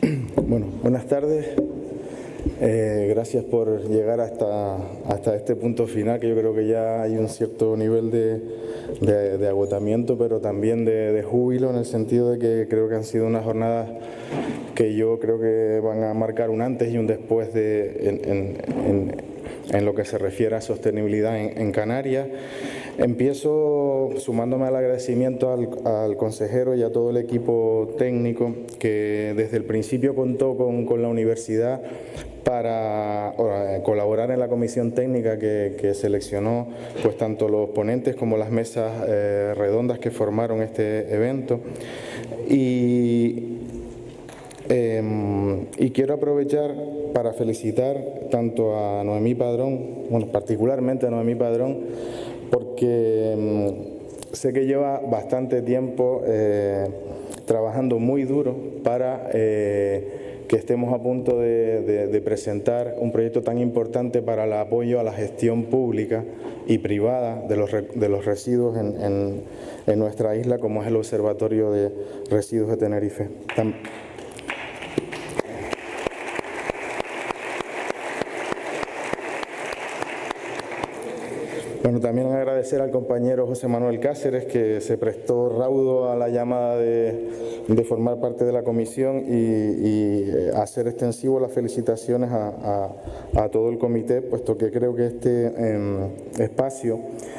Bueno, buenas tardes. Gracias por llegar hasta este punto final, que yo creo que ya hay un cierto nivel de agotamiento, pero también de júbilo, en el sentido de que creo que han sido unas jornadas que yo creo que van a marcar un antes y un después en lo que se refiere a sostenibilidad en Canarias. Empiezo sumándome al agradecimiento al consejero y a todo el equipo técnico que desde el principio contó con la universidad para colaborar en la comisión técnica que seleccionó pues tanto los ponentes como las mesas redondas que formaron este evento. Y quiero aprovechar para felicitar tanto a Noemí Padrón, bueno, particularmente a Noemí Padrón, porque sé que lleva bastante tiempo trabajando muy duro para que estemos a punto de presentar un proyecto tan importante para el apoyo a la gestión pública y privada de los residuos en nuestra isla, como es el Observatorio de Residuos de Tenerife. Bueno, también agradecer al compañero José Manuel Cáceres, que se prestó raudo a la llamada de formar parte de la comisión y hacer extensivo las felicitaciones a todo el comité, puesto que creo que este espacio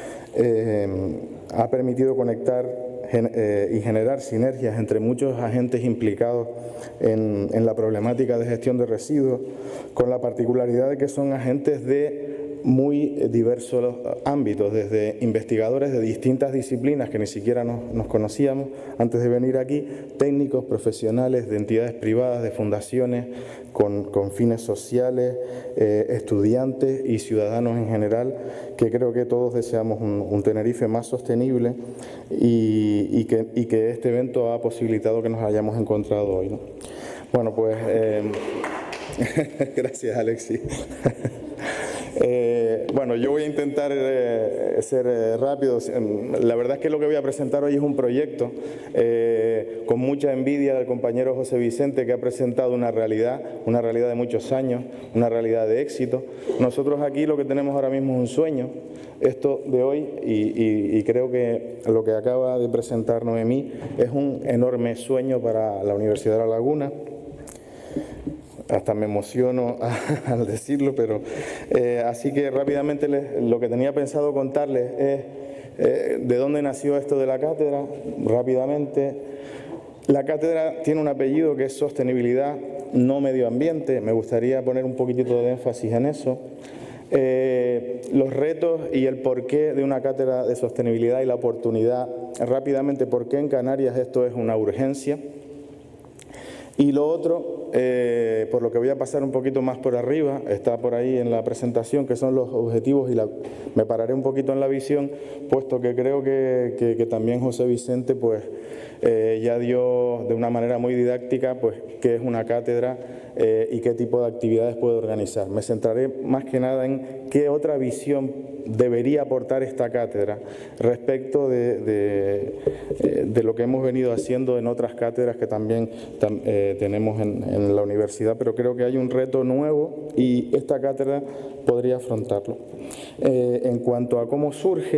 ha permitido conectar y generar sinergias entre muchos agentes implicados en la problemática de gestión de residuos, con la particularidad de que son agentes de muy diversos ámbitos, desde investigadores de distintas disciplinas que ni siquiera nos conocíamos antes de venir aquí, técnicos, profesionales de entidades privadas, de fundaciones con fines sociales, estudiantes y ciudadanos en general, que creo que todos deseamos un Tenerife más sostenible y que este evento ha posibilitado que nos hayamos encontrado hoy, ¿no? Bueno, pues gracias, Alexis. Bueno, yo voy a intentar ser rápido. La verdad es que lo que voy a presentar hoy es un proyecto con mucha envidia del compañero José Vicente, que ha presentado una realidad de muchos años, una realidad de éxito. Nosotros aquí lo que tenemos ahora mismo es un sueño, esto de hoy, y creo que lo que acaba de presentar Noemí es un enorme sueño para la Universidad de La Laguna. Hasta me emociono al decirlo, pero así que rápidamente lo que tenía pensado contarles es de dónde nació esto de la cátedra. Rápidamente, la cátedra tiene un apellido que es sostenibilidad, no medio ambiente. Me gustaría poner un poquitito de énfasis en eso. Los retos y el porqué de una cátedra de sostenibilidad y la oportunidad. Rápidamente, por qué en Canarias esto es una urgencia. Y lo otro, por lo que voy a pasar un poquito más por arriba, está por ahí en la presentación, que son los objetivos, y me pararé un poquito en la visión, puesto que creo que también José Vicente pues, ya dio de una manera muy didáctica pues, qué es una cátedra y qué tipo de actividades puede organizar. Me centraré más que nada en qué otra visión debería aportar esta cátedra respecto de lo que hemos venido haciendo en otras cátedras que también tenemos en la universidad, pero creo que hay un reto nuevo y esta cátedra podría afrontarlo. En cuanto a cómo surge,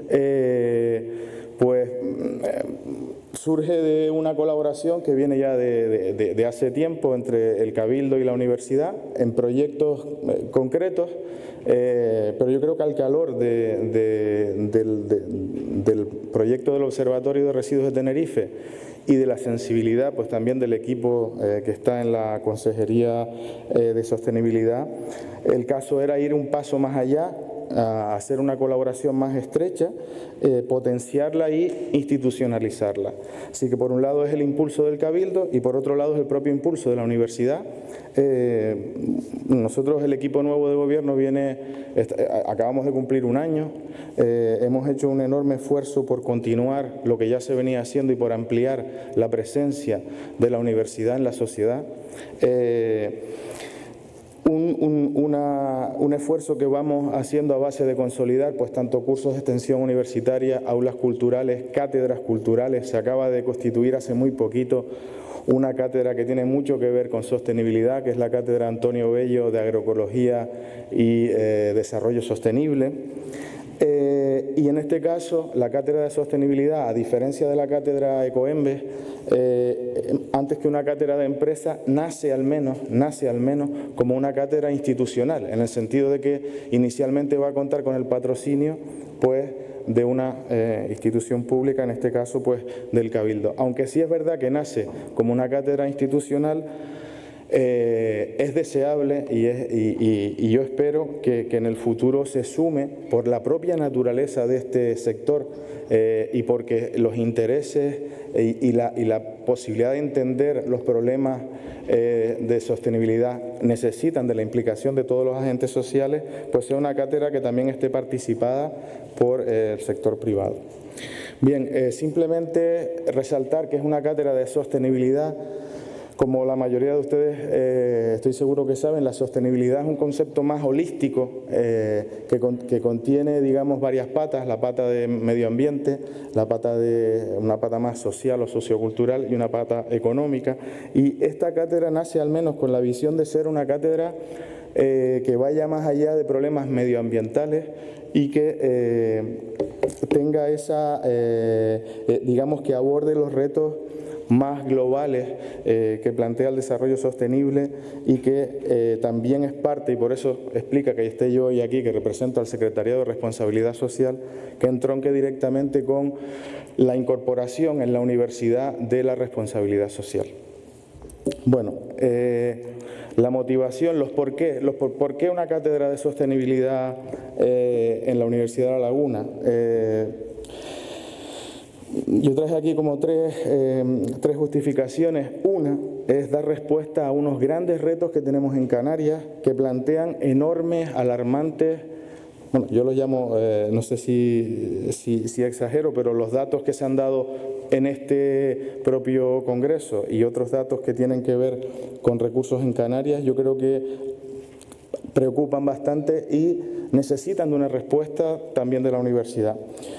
pues surge de una colaboración que viene ya de hace tiempo entre el Cabildo y la universidad en proyectos concretos, pero yo creo que al calor del proyecto del Observatorio de Residuos de Tenerife y de la sensibilidad pues también del equipo que está en la Consejería de Sostenibilidad, el caso era ir un paso más allá, a hacer una colaboración más estrecha, potenciarla y institucionalizarla. Así que por un lado es el impulso del Cabildo y por otro lado es el propio impulso de la universidad. Nosotros, el equipo nuevo de gobierno, acabamos de cumplir un año, hemos hecho un enorme esfuerzo por continuar lo que ya se venía haciendo y por ampliar la presencia de la universidad en la sociedad. Un esfuerzo que vamos haciendo a base de consolidar pues tanto cursos de extensión universitaria, aulas culturales, cátedras culturales. Se acaba de constituir hace muy poquito una cátedra que tiene mucho que ver con sostenibilidad, que es la cátedra Antonio Bello de Agroecología y Desarrollo Sostenible. Y en este caso, la cátedra de sostenibilidad, a diferencia de la cátedra Ecoembes, antes que una cátedra de empresa, nace al menos como una cátedra institucional, en el sentido de que inicialmente va a contar con el patrocinio pues, de una institución pública, en este caso pues, del Cabildo. Aunque sí es verdad que nace como una cátedra institucional, es deseable y yo espero que en el futuro se sume, por la propia naturaleza de este sector y porque los intereses y la posibilidad de entender los problemas de sostenibilidad necesitan de la implicación de todos los agentes sociales, pues sea una cátedra que también esté participada por el sector privado. Bien, simplemente resaltar que es una cátedra de sostenibilidad. Como la mayoría de ustedes estoy seguro que saben, la sostenibilidad es un concepto más holístico que contiene, digamos, varias patas: la pata de medio ambiente, una pata más social o sociocultural y una pata económica. Y esta cátedra nace al menos con la visión de ser una cátedra que vaya más allá de problemas medioambientales y que tenga esa, digamos, que aborde los retos más globales que plantea el desarrollo sostenible y que también es parte, y por eso explica que esté yo hoy aquí, que represento al Secretariado de Responsabilidad Social, que entronque directamente con la incorporación en la universidad de la responsabilidad social. Bueno, la motivación, por qué una cátedra de sostenibilidad en la Universidad de La Laguna. Yo traje aquí como tres justificaciones. Una es dar respuesta a unos grandes retos que tenemos en Canarias, que plantean enormes, alarmantes, bueno, yo los llamo, no sé si exagero, pero los datos que se han dado en este propio Congreso y otros datos que tienen que ver con recursos en Canarias, yo creo que preocupan bastante y necesitan de una respuesta también de la universidad.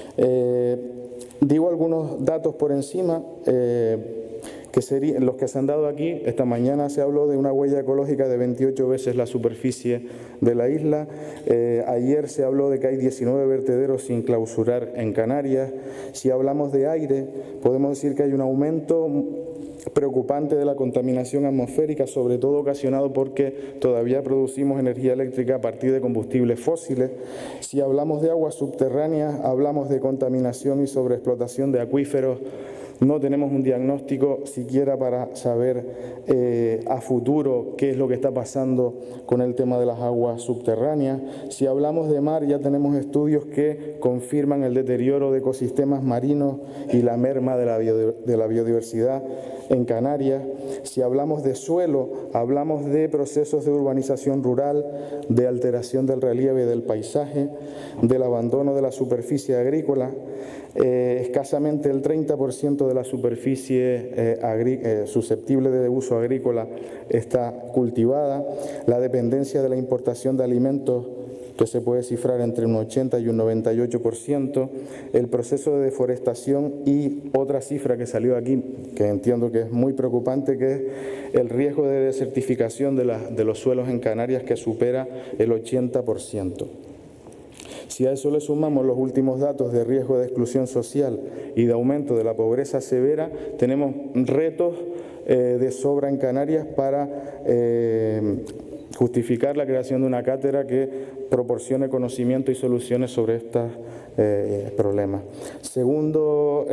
Digo algunos datos por encima, que serían los que se han dado aquí. Esta mañana se habló de una huella ecológica de 28 veces la superficie de la isla. Ayer se habló de que hay 19 vertederos sin clausurar en Canarias. Si hablamos de aire, podemos decir que hay un aumento preocupante de la contaminación atmosférica, sobre todo ocasionado porque todavía producimos energía eléctrica a partir de combustibles fósiles. Si hablamos de aguas subterráneas, hablamos de contaminación y sobreexplotación de acuíferos. No tenemos un diagnóstico siquiera para saber a futuro qué es lo que está pasando con el tema de las aguas subterráneas. Si hablamos de mar, ya tenemos estudios que confirman el deterioro de ecosistemas marinos y la merma de la biodiversidad en Canarias. Si hablamos de suelo, hablamos de procesos de urbanización rural, de alteración del relieve y del paisaje, del abandono de la superficie agrícola. Escasamente el 30% de la superficie susceptible de uso agrícola está cultivada. La dependencia de la importación de alimentos, que se puede cifrar entre un 80 y un 98%, el proceso de deforestación y otra cifra que salió aquí, que entiendo que es muy preocupante, que es el riesgo de desertificación de los suelos en Canarias, que supera el 80%. Si a eso le sumamos los últimos datos de riesgo de exclusión social y de aumento de la pobreza severa, tenemos retos de sobra en Canarias para justificar la creación de una cátedra que proporcione conocimiento y soluciones sobre estos problemas. Segundo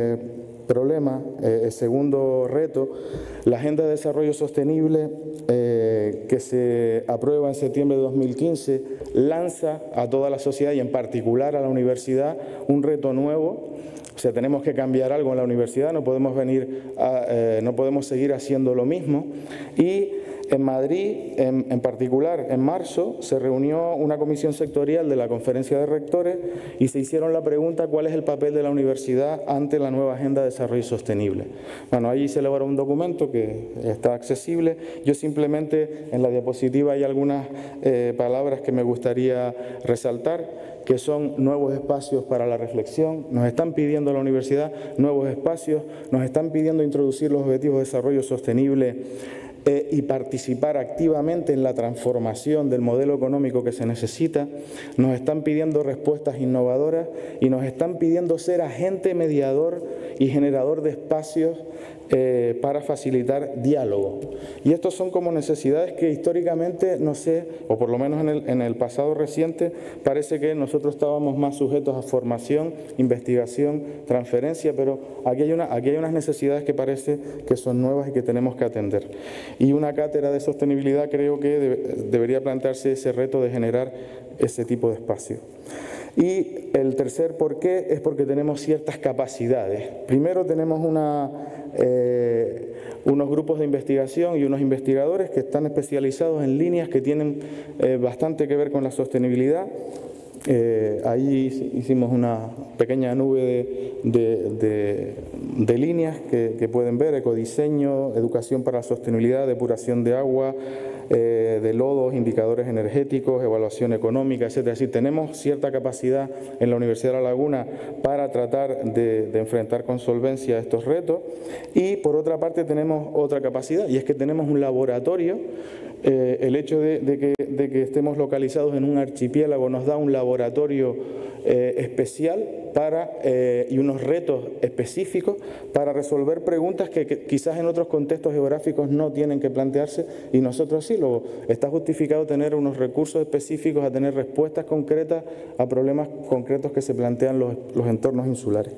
segundo reto, la Agenda de Desarrollo Sostenible que se aprueba en septiembre de 2015 lanza a toda la sociedad y en particular a la universidad un reto nuevo. O sea, tenemos que cambiar algo en la universidad, no podemos seguir haciendo lo mismo. Y en Madrid, en particular, en marzo, se reunió una comisión sectorial de la Conferencia de Rectores y se hicieron la pregunta: ¿cuál es el papel de la universidad ante la nueva Agenda de Desarrollo Sostenible? Bueno, allí se elaboró un documento que está accesible. Yo simplemente, en la diapositiva hay algunas palabras que me gustaría resaltar, que son nuevos espacios para la reflexión, nos están pidiendo a la universidad nuevos espacios, nos están pidiendo introducir los objetivos de desarrollo sostenible y participar activamente en la transformación del modelo económico que se necesita, nos están pidiendo respuestas innovadoras y nos están pidiendo ser agente mediador y generador de espacios para facilitar diálogo. Y estos son como necesidades que históricamente, no sé, o por lo menos en el pasado reciente, parece que nosotros estábamos más sujetos a formación, investigación, transferencia, pero aquí hay unas necesidades que parece que son nuevas y que tenemos que atender. Y una cátedra de sostenibilidad creo que debería plantearse ese reto de generar ese tipo de espacio. Y el tercer por qué es porque tenemos ciertas capacidades. Primero tenemos unos grupos de investigación y unos investigadores que están especializados en líneas que tienen bastante que ver con la sostenibilidad. Ahí hicimos una pequeña nube de líneas que pueden ver: ecodiseño, educación para la sostenibilidad, depuración de agua, de lodos, indicadores energéticos, evaluación económica, etcétera. Es decir, tenemos cierta capacidad en la Universidad de La Laguna para tratar de enfrentar con solvencia estos retos. Y por otra parte tenemos otra capacidad, y es que tenemos un laboratorio. El hecho de que estemos localizados en un archipiélago nos da un laboratorio especial y unos retos específicos para resolver preguntas que quizás en otros contextos geográficos no tienen que plantearse, y nosotros sí. Luego está justificado tener unos recursos específicos, a tener respuestas concretas a problemas concretos que se plantean los entornos insulares.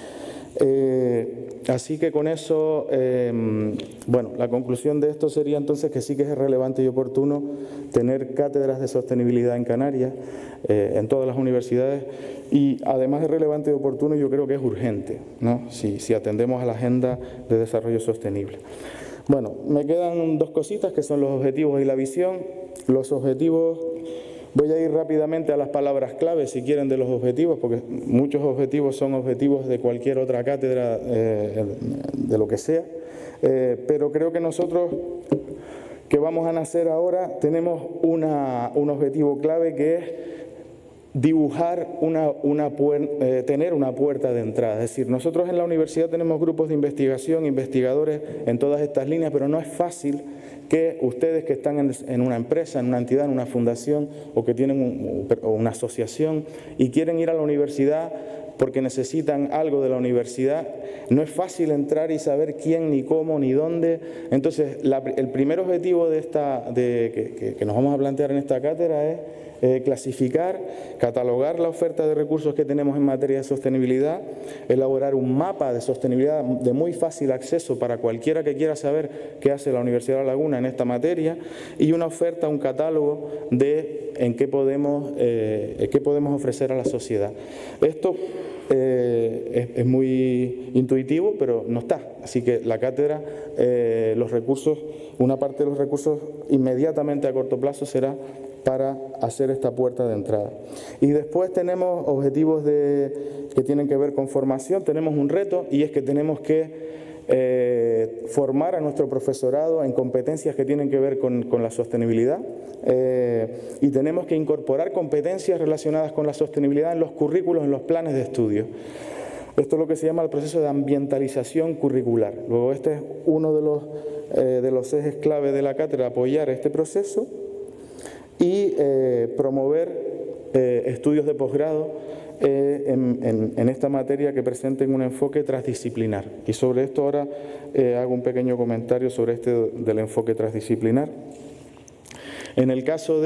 Así que con eso, bueno, la conclusión de esto sería entonces que sí que es relevante y oportuno tener cátedras de sostenibilidad en Canarias, en todas las universidades, y además de relevante y oportuno, yo creo que es urgente, ¿no? Si atendemos a la agenda de desarrollo sostenible. Bueno, me quedan dos cositas que son los objetivos y la visión. Los objetivos, voy a ir rápidamente a las palabras clave, si quieren, de los objetivos, porque muchos objetivos son objetivos de cualquier otra cátedra, de lo que sea, pero creo que nosotros, que vamos a nacer ahora, tenemos un objetivo clave, que es dibujar tener una puerta de entrada. Es decir, nosotros en la universidad tenemos grupos de investigación, investigadores en todas estas líneas, pero no es fácil que ustedes que están en una empresa, en una entidad, en una fundación, o que tienen una asociación y quieren ir a la universidad porque necesitan algo de la universidad, no es fácil entrar y saber quién, ni cómo, ni dónde. Entonces, el primer objetivo que nos vamos a plantear en esta cátedra es clasificar, catalogar la oferta de recursos que tenemos en materia de sostenibilidad, elaborar un mapa de sostenibilidad de muy fácil acceso para cualquiera que quiera saber qué hace la Universidad de La Laguna en esta materia, y una oferta, un catálogo de qué podemos ofrecer a la sociedad. Esto es muy intuitivo, pero no está. Así que la cátedra, los recursos, una parte de los recursos inmediatamente a corto plazo será para hacer esta puerta de entrada. Y después tenemos objetivos que tienen que ver con formación. Tenemos un reto, y es que tenemos que formar a nuestro profesorado en competencias que tienen que ver con la sostenibilidad, y tenemos que incorporar competencias relacionadas con la sostenibilidad en los currículos, en los planes de estudio. Esto es lo que se llama el proceso de ambientalización curricular. Luego, este es uno de los ejes clave de la cátedra: apoyar este proceso y promover estudios de posgrado en esta materia que presenten un enfoque transdisciplinar. Y sobre esto ahora hago un pequeño comentario sobre del enfoque transdisciplinar. En el caso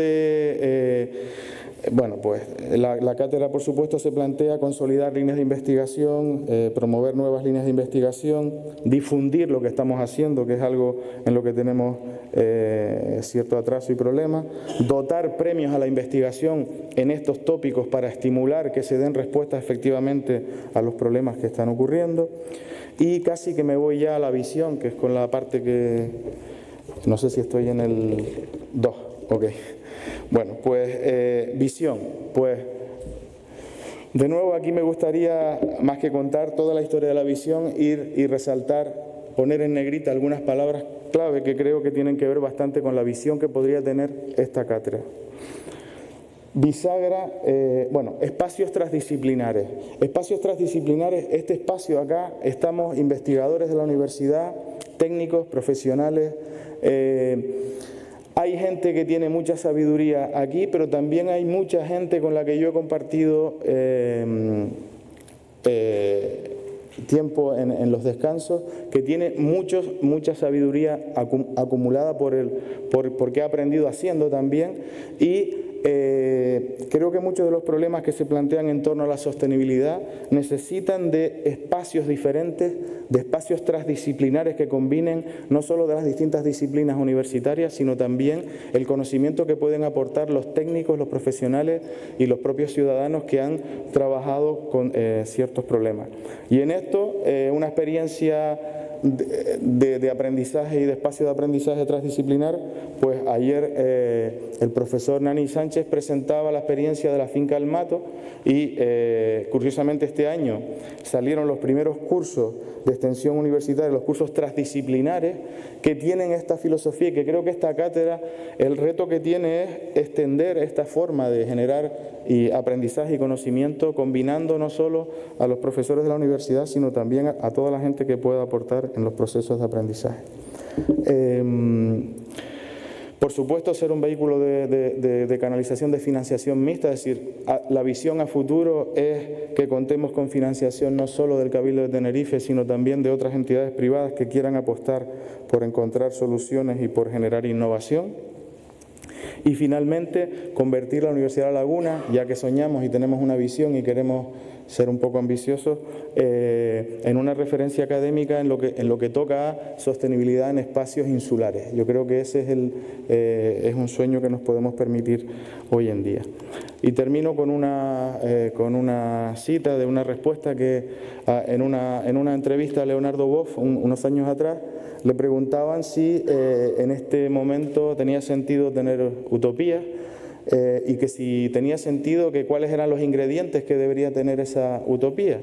bueno, pues la cátedra, por supuesto, se plantea consolidar líneas de investigación, promover nuevas líneas de investigación, difundir lo que estamos haciendo, que es algo en lo que tenemos cierto atraso y problema, dotar premios a la investigación en estos tópicos para estimular que se den respuestas efectivamente a los problemas que están ocurriendo. Y casi que me voy ya a la visión, que es con la parte que no sé si estoy en el 2, ok. Bueno, pues visión. Pues de nuevo aquí me gustaría, más que contar toda la historia de la visión, ir y resaltar, poner en negrita algunas palabras clave que creo que tienen que ver bastante con la visión que podría tener esta cátedra. Bisagra, bueno, espacios transdisciplinares. Espacios transdisciplinares, este espacio acá, estamos investigadores de la universidad, técnicos, profesionales. Hay gente que tiene mucha sabiduría aquí, pero también hay mucha gente con la que yo he compartido tiempo en los descansos, que tiene mucha sabiduría acumulada porque ha aprendido haciendo también, y creo que muchos de los problemas que se plantean en torno a la sostenibilidad necesitan de espacios diferentes, de espacios transdisciplinares que combinen no solo de las distintas disciplinas universitarias, sino también el conocimiento que pueden aportar los técnicos, los profesionales y los propios ciudadanos que han trabajado con ciertos problemas. Y en esto, una experiencia de aprendizaje y de espacio de aprendizaje transdisciplinar, pues ayer el profesor Nani Sánchez presentaba la experiencia de la finca El Mato y curiosamente este año salieron los primeros cursos de extensión universitaria, los cursos transdisciplinares que tienen esta filosofía, y que creo que esta cátedra, el reto que tiene es extender esta forma de generar aprendizaje y conocimiento, combinando no solo a los profesores de la universidad, sino también a toda la gente que pueda aportar en los procesos de aprendizaje. Por supuesto, ser un vehículo de canalización de financiación mixta, es decir, la visión a futuro es que contemos con financiación no solo del Cabildo de Tenerife, sino también de otras entidades privadas que quieran apostar por encontrar soluciones y por generar innovación. Y finalmente, convertir la Universidad de La Laguna, ya que soñamos y tenemos una visión y queremos ser un poco ambiciosos, en una referencia académica en lo que toca a sostenibilidad en espacios insulares. Yo creo que ese es un sueño que nos podemos permitir hoy en día. Y termino con una cita de una respuesta que en una entrevista a Leonardo Boff unos años atrás le preguntaban si en este momento tenía sentido tener utopía, y que si tenía sentido, que cuáles eran los ingredientes que debería tener esa utopía.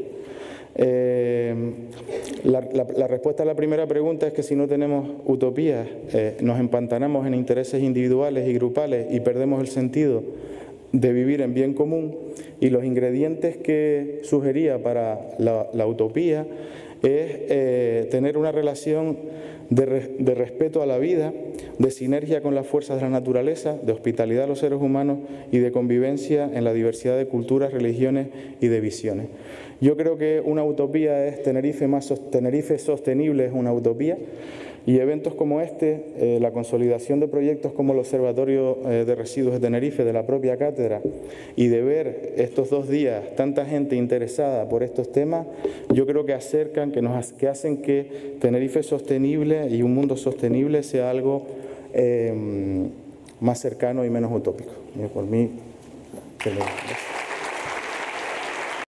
La respuesta a la primera pregunta es que si no tenemos utopías, nos empantanamos en intereses individuales y grupales y perdemos el sentido de vivir en bien común. Y los ingredientes que sugería para la utopía es tener una relación de respeto a la vida, de sinergia con las fuerzas de la naturaleza, de hospitalidad a los seres humanos y de convivencia en la diversidad de culturas, religiones y de visiones. Yo creo que una utopía es Tenerife sostenible, es una utopía, y eventos como este, la consolidación de proyectos como el Observatorio de Residuos de Tenerife, de la propia cátedra, y de ver estos 2 días tanta gente interesada por estos temas, yo creo que acercan, que hacen que Tenerife sostenible y un mundo sostenible sea algo más cercano y menos utópico. Por mí, gracias.